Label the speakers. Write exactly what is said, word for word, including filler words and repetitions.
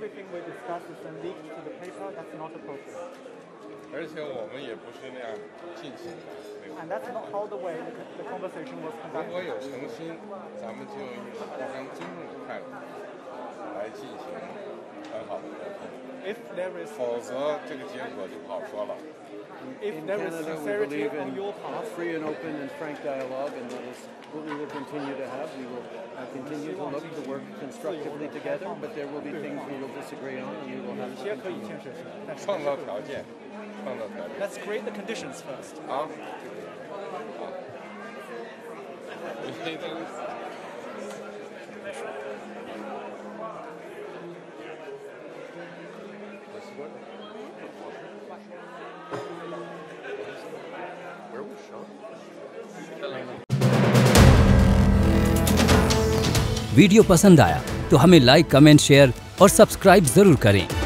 Speaker 1: everything we discuss is then leaked to the paper. That's not appropriate.
Speaker 2: 而且我们也不是那样进行的。
Speaker 1: And that's not how the way the, the conversation was
Speaker 2: 如
Speaker 1: conducted.
Speaker 2: 果有诚心，咱们就用一个互相尊重的态度来进行很好的沟通。
Speaker 1: If there is,
Speaker 2: 否则这个结果就不好说了。
Speaker 1: if
Speaker 3: In
Speaker 1: there is
Speaker 3: Canada, we
Speaker 1: sincerity
Speaker 3: believe
Speaker 1: on
Speaker 3: in
Speaker 1: your part,
Speaker 3: free and open and frank dialogue, and that is what we will continue to have. We will uh, continue to look to work constructively together, but there will be things we will disagree on, and we will have
Speaker 1: 有
Speaker 3: to
Speaker 1: 些可以
Speaker 3: continue.
Speaker 1: 建设性，但是
Speaker 2: 创造条件，创造条件。
Speaker 1: Let's create the conditions first.
Speaker 2: 好，好。你这个。
Speaker 4: video पसंद आया तो हमें like, comment, share और subscribe जरूर करें।